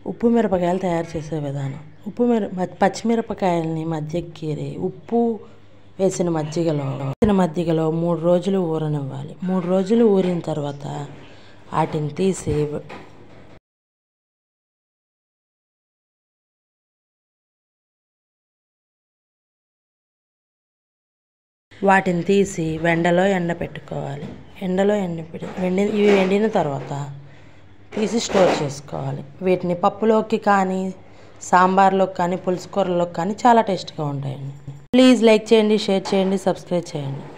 ఉప్పు మిరపకాయలు తయారు చేసే విధానం. పచ్చిమిరపకాయలని మధ్యకి కీరి ఉప్పు వేసిన మజ్జిగలో 3 రోజులు ఊరనివ్వాలి. 3 రోజులు ఊరిన తర్వాత వాటిని తీసి ఎండలో ఎండపెట్టుకోవాలి. ఇవి ఎండిన తర్వాత తీసి స్టోర్ చేసుకోవాలి. వీటిని పప్పులోకి కానీ, సాంబార్లోకి కానీ, పులుసు కూరలోకి కానీ చాలా టేస్ట్గా ఉంటాయండి. ప్లీజ్ లైక్ చేయండి, షేర్ చేయండి, సబ్స్క్రైబ్ చేయండి.